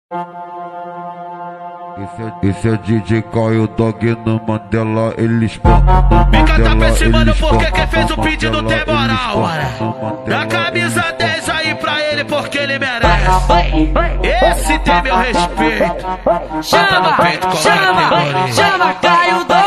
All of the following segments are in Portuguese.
Esse é DJ Caio Dog no Mandela, ele espanca no Mandela. Fica tá pra cima do porque quem fez o pedido tem moral. Dá camisa 10 aí pra ele porque ele merece. Esse tem meu respeito. Bota no peito com categoria. Chama Caio Dog.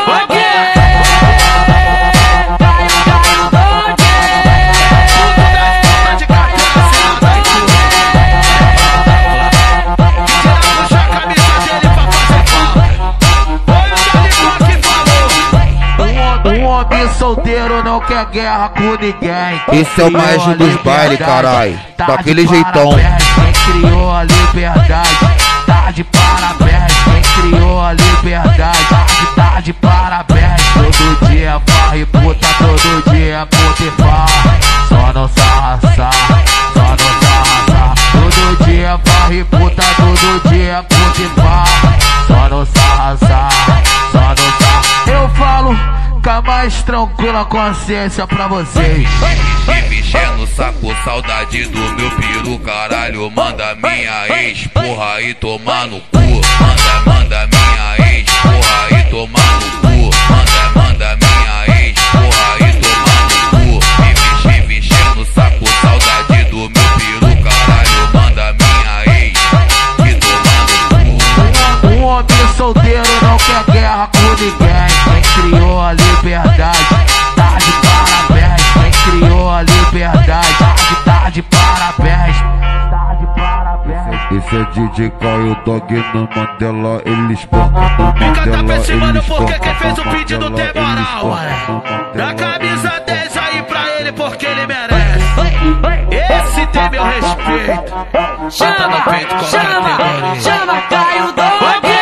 Solteiro não quer guerra com ninguém. Esse é o maestro dos bailes, carai. Daquele jeitão. Quem criou a liberdade tá de parabéns. Quem criou a liberdade tá de parabéns. Todo dia varre puta, todo dia puta e farra. Só não sarra, só não sarra. Todo dia varre puta, todo dia puta e farra. Só não sarra, só não sarra. Eu falo com a mais tranquila consciência pra vocês. Me enchendo o saco, saudade do meu piru, caralho. Manda minha ex, porra, e tomar no cu. Manda minha ex, porra, e tomar no cu. Manda minha ex, porra, e tomar no cu. Me enchendo o saco, saudade do meu piru, caralho. Manda minha ex, e tomar no cu. Um homem solteiro não quer guerra com ninguém. Quem criou a liberdade tá de parabéns. Quem criou a liberdade tá de parabéns. Tá de parabéns. Esse é DJ Caio Dog no Mandela, ele espanca no Fica tá pra cima Mandela, do porque quem fez o pedido tem moral. Dá camisa 10 aí pra ele porque ele merece. Esse tem meu respeito. Bota no peito com categoria. Chama Caio Dog.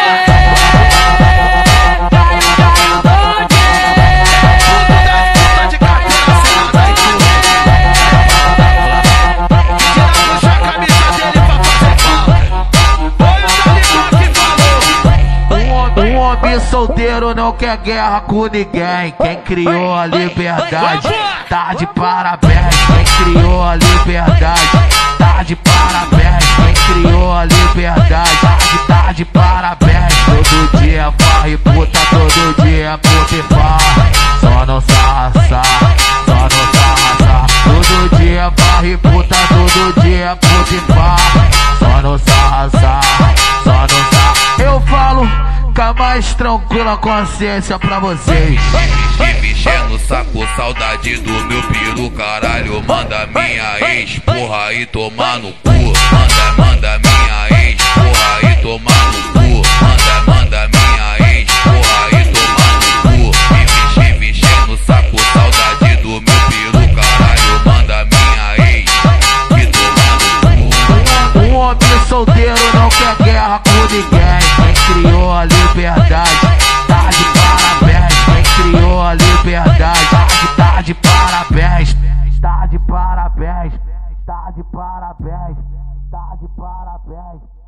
Solteiro não quer guerra com ninguém. Quem criou a liberdade tá de parabéns. Quem criou a liberdade tá de parabéns. Quem criou a liberdade tá de parabéns. Todo dia varre puta, todo dia puta e farra. Só não sarra, só não sarra. Todo dia varre puta, todo dia puta e farra. Só não sarra, só não sarra. Eu falo com a mais tranquila consciência pra vocês. Me enchendo o saco, saudade do meu piru, caralho. Manda minha ex, porra, e tomar no cu. Manda minha ex, porra, e tomar no cu. Manda minha ex, porra, e tomar no cu. Me enchendo o saco, saudade do meu piru, caralho. Manda minha ex, e tomar no cu. Um homem solteiro não quer guerra com ninguém. Quem criou a liberdade tá de parabéns. Quem criou a liberdade tá de parabéns. Tá de parabéns. Tá de parabéns. Tá de parabéns.